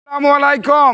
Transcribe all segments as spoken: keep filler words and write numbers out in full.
আসসালামু আলাইকুম।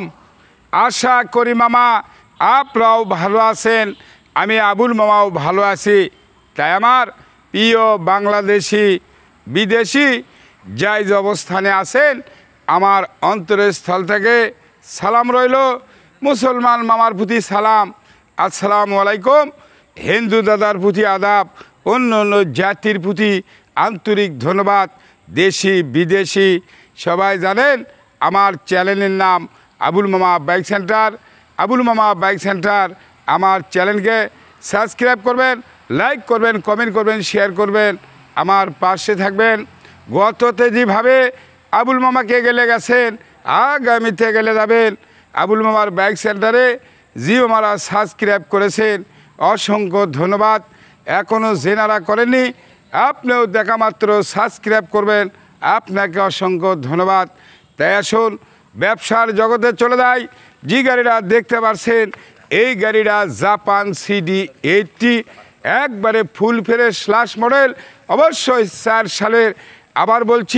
আশা করি মামা আপনারাও ভালো আছেন, আমি আবুল মামাও ভালো আছি। তাই আমার প্রিয় বাংলাদেশি বিদেশি যাই যে অবস্থানে আছেন, আমার অন্তরের স্থল থেকে সালাম রইল। মুসলমান মামার প্রতি সালাম, আসসালামু আলাইকুম। হিন্দু দাদার প্রতি আদাব, অন্য অন্য জাতির প্রতি আন্তরিক ধন্যবাদ। দেশি বিদেশি সবাই জানেন আমার চ্যানেলের নাম আবুল মামা বাইক সেন্টার। আবুল মামা বাইক সেন্টার আমার চ্যানেলকে সাবস্ক্রাইব করবেন, লাইক করবেন, কমেন্ট করবেন, শেয়ার করবেন, আমার পাশে থাকবেন। গততে যেভাবে আবুল মামাকে গেলে গেছেন, আগামীতে গেলে যাবেন। আবুল মামার বাইক সেন্টারে জি মামারা সাবস্ক্রাইব করেছেন, অসংখ্য ধন্যবাদ। এখনও জেনারা করেননি, আপনিও দেখা মাত্র সাবস্ক্রাইব করবেন, আপনাকে অসংখ্য ধন্যবাদ। তাই আসুন ব্যবসার জগতে চলে যায়। যে গাড়িটা দেখতে পাচ্ছেন এই গাড়িটা জাপান সিডি এইটটি, একবারে ফুল ফ্রেশ লাস্ট মডেল, অবশ্যই চার সালের। আবার বলছি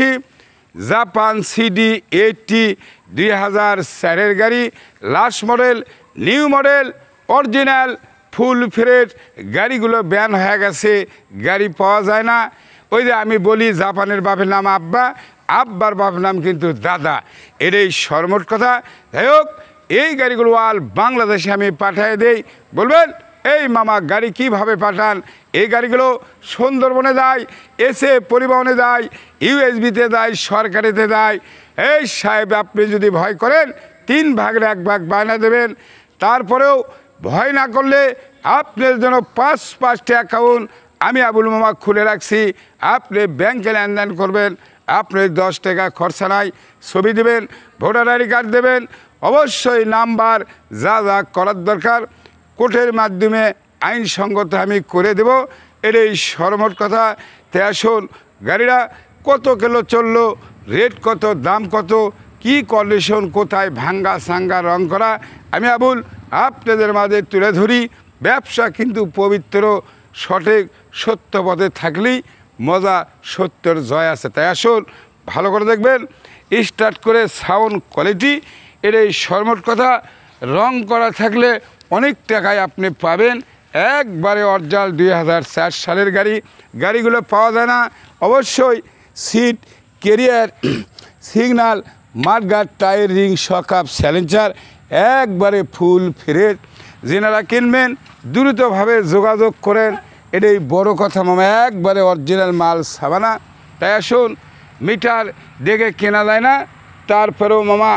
জাপান সিডি এইটটি দুই হাজার চারের গাড়ি, last model, new model, original full fresh. গাড়িগুলো ব্যান হয়ে গেছে, গাড়ি পাওয়া যায় না। ওই যে আমি বলি জাপানের বাপের নাম আব্বা, আব্বার বাপের নাম কিন্তু দাদা, এর এই সর্বমোট কথা। যাই হোক, এই গাড়িগুলো আল বাংলাদেশে আমি পাঠিয়ে দেই। বলবেন এই মামা গাড়ি কিভাবে পাঠান? এই গাড়িগুলো সুন্দরবনে যায়, এসে পরিবহনে যায়, ইউএসবিতে যায়, সরকারিতে যায়। এই সাহেব আপনি যদি ভয় করেন তিন ভাগের এক ভাগ বায়না দেবেন। তারপরেও ভয় না করলে আপনার জন্য পাঁচ পাঁচটি অ্যাকাউন্ট আমি আবুল মামা খুলে রাখছি। আপনি ব্যাংকে লেনদেন করবেন, আপনি দশ টাকা খরচা নাই, ছবি দেবেন, ভোটার আইডি কার্ড দেবেন, অবশ্যই নাম্বার যা যা করার দরকার কোর্টের মাধ্যমে আইনসঙ্গত আমি করে দেব। এর এই সর্বমোট কথা। তে আসুন গাড়িটা কত কিলো চললো, রেট কত, দাম কত, কি কন্ডিশন, কোথায় ভাঙ্গা সাঙ্গা রং করা, আমি আবুল আপনাদের মাঝে তুলে ধরি। ব্যবসা কিন্তু পবিত্র, সঠিক সত্য পথে থাকলেই মজা, সত্যের জয় আছে। তাই আসুন ভালো করে দেখবেন। স্টার্ট করে সাউন্ড কোয়ালিটি, এর এই সর্বমোট কথা। রং করা থাকলে অনেক টাকায় আপনি পাবেন। একবারে অরিজিনাল দুই হাজার চার সালের গাড়ি, গাড়িগুলো পাওয়া যায় না। অবশ্যই seat, carrier, signal, mudguard, tyre, ring, shock up, স্যালেঞ্চার একবারে ফুল ফ্রেশ। যেনারা কিনবেন দ্রুতভাবে যোগাযোগ করেন, এটাই বড় কথা মামা, একবারে অরিজিনাল মাল সাবানা। তাই আসুন, মিটার দেখে কেনা যায় না, তারপরেও মামা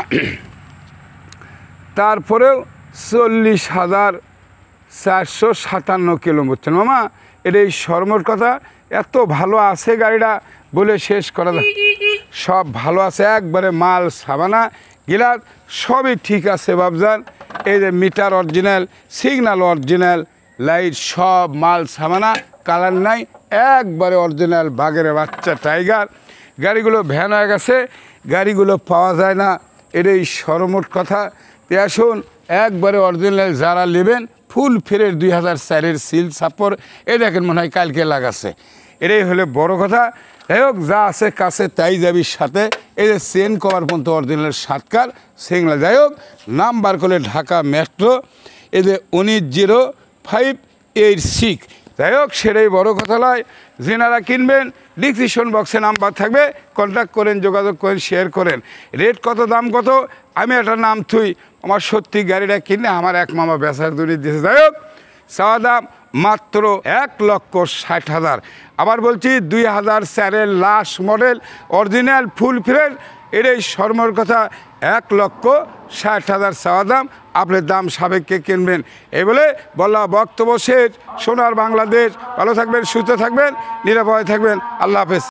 তারপরেও চল্লিশ হাজার চারশো সাতান্ন কিলো বুঝছেন মামা, এটাই সর্বমোট কথা। এত ভালো আছে গাড়িটা বলে শেষ করা যায়, সব ভালো আছে, একবারে মাল সাবানা, গিলাস সবই ঠিক আছে বাবজান। এই যে meter original, signal original, light সব মাল সাবানা, কালার নাই, একবারে অরিজিনাল বাঘের বাচ্চা টাইগার। গাড়িগুলো ভ্যান হয়ে গেছে, গাড়িগুলো পাওয়া যায় না, এটাই সর্বমোট কথা। তে আসুন একবারে অরিজিনাল যারা নেবেন, ফুল ফ্রেশ দুই হাজার চারের সিল সাপড়, এ দেখেন মনে হয় কালকে লাগাচ্ছে, এটাই হলে বড় কথা। যাই হোক, যা আছে কাছে তাই যাবি সাথে। এই যে চেন কভার পর্যন্ত অরিজিনাল সাতকার সিগনাল। যাই হোক, নাম্বার করলে ঢাকা মেট্রো, এই যে উনিশ জিরো ফাইভ এইট সিক্স। যাই হোক, সেটাই বড় কথা নয়। যেনারা কিনবেন ডিসক্রিপশন বক্সে নাম্বার থাকবে, কন্ট্যাক্ট করেন, যোগাযোগ করেন, শেয়ার করেন। রেট কত, দাম কত, আমি একটা নাম থুই, আমার সত্যি গাড়িটা কিনে আমার এক মামা বেচার দূরে দিয়েছে। যাই হোক, চাওয়া দাম মাত্র এক লক্ষ ষাট হাজার। আবার বলছি দুই হাজার চারের last model, original full fresh, এটাই সর্বমোট কথা। এক লক্ষ ষাট হাজার চাওয়া দাম, আপনার দাম সাবেককে কিনবেন। এই বলে বলা বক্তব্য শেষ। সোনার বাংলাদেশ, ভালো থাকবেন, সুস্থ থাকবেন, নিরাপদে থাকবেন। আল্লাহ হাফেজ।